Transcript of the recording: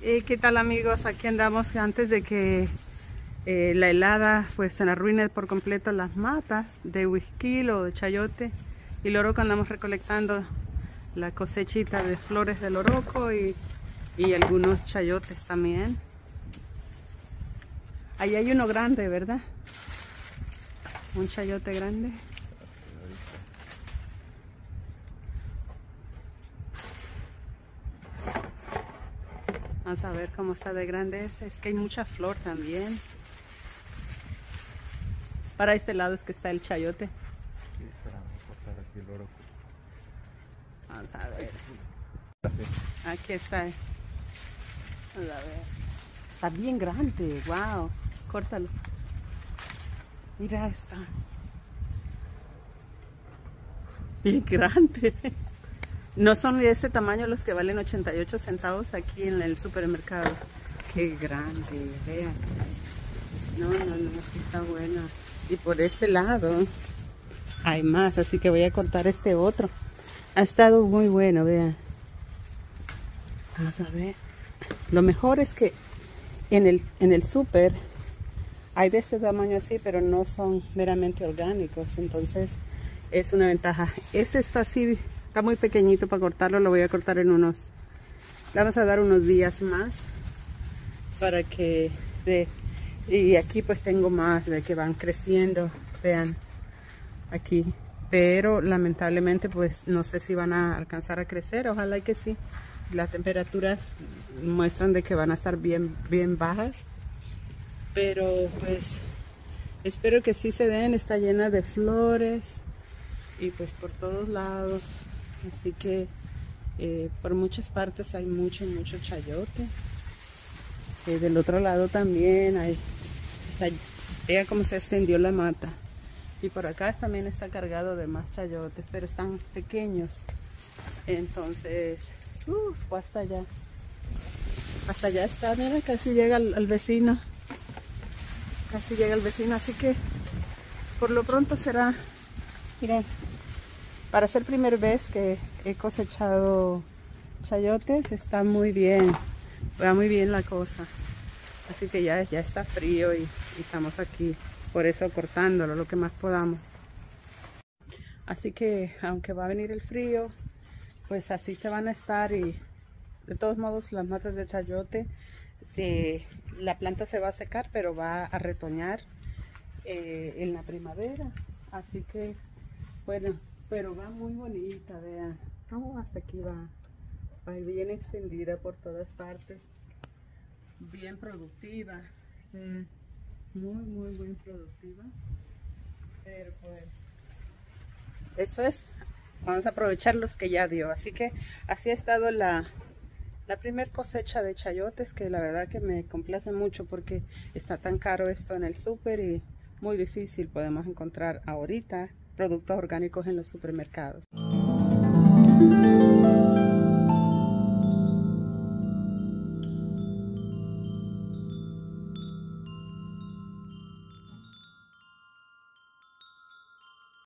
¿Qué tal, amigos? Aquí andamos antes de que la helada pues se arruine por completo las matas de huizquil o de chayote, y loroco. Andamos recolectando la cosechita de flores de loroco y algunos chayotes también. Ahí hay uno grande, ¿verdad? Un chayote grande. Vamos a ver cómo está de grande ese. Es que hay mucha flor también. Para este lado es que está el chayote. Sí, para cortar aquí el loroco. Vamos a ver. Aquí está. Vamos a ver. Está bien grande. Wow. Córtalo. Mira, está bien grande. No son de ese tamaño los que valen 88 centavos aquí en el supermercado. Qué grande, vean. No, sí está buena. Y por este lado hay más, así que voy a cortar este otro. Ha estado muy bueno, vean. Vamos a ver. Lo mejor es que en el súper hay de este tamaño así, pero no son meramente orgánicos. Entonces es una ventaja. Este está así. Está muy pequeñito para cortarlo, lo voy a cortar en unos... Le vamos a dar unos días más para que... y aquí pues tengo más de que van creciendo, vean, aquí. Pero lamentablemente pues no sé si van a alcanzar a crecer, ojalá que sí. Las temperaturas muestran de que van a estar bien bajas. Pero pues espero que sí se den, está llena de flores y pues por todos lados. Así que por muchas partes hay mucho chayote. Del otro lado también hay, vea cómo se extendió la mata. Y por acá también está cargado de más chayotes, pero están pequeños. Entonces, fue hasta allá. Hasta allá está, mira, casi llega al vecino. Casi llega el vecino, así que por lo pronto será, miren. Para ser primera vez que he cosechado chayotes, está muy bien, va muy bien la cosa. Así que ya está frío y estamos aquí, por eso cortándolo lo que más podamos. Así que aunque va a venir el frío, pues así se van a estar. Y de todos modos las matas de chayote, la planta se va a secar, pero va a retoñar en la primavera. Así que bueno. Pero va muy bonita, vean. Hasta aquí va bien extendida por todas partes. Bien productiva. Muy productiva. Pero pues, eso es. Vamos a aprovechar los que ya dio. Así que así ha estado la primer cosecha de chayotes, que la verdad que me complace mucho porque está tan caro esto en el súper y muy difícil podemos encontrar ahorita productos orgánicos en los supermercados.